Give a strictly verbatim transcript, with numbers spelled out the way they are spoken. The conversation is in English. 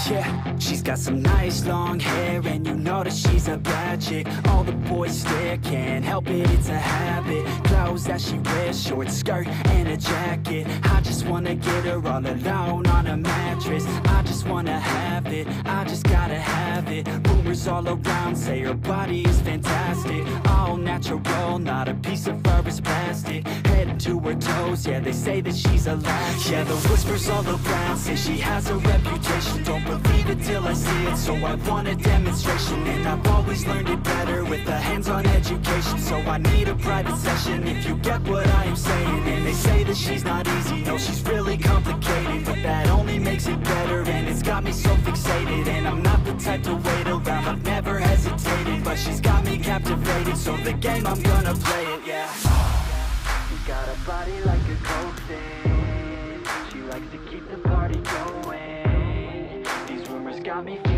Yeah, she's got some nice long hair, and you know that she's a bad chick. All the boys stare, can't help it, it's a habit. Clothes that she wears, short skirt and a jacket. I just wanna get her all alone on a mattress. I just wanna have it, I just gotta have it. Rumors all around say her body is fantastic. All natural, not a piece of fur is plastic. Head to her toes, yeah, they say that she's a latch. Yeah, the whispers all around say she has a reputation. Don't believe it till I see it, so I want a demonstration. And I've always learned it better with a hands-on education. So I need a private session, if you get what I am saying. And they say that she's not easy, no, she's really complicated. But that only makes it better, and it's got me so fixated. And I'm not the type to wait around, I've never hesitated. But she's got me captivated, so the game, I'm gonna play it, yeah. She got a body like a coke thing. She likes to keep the party going. These rumors got me feeling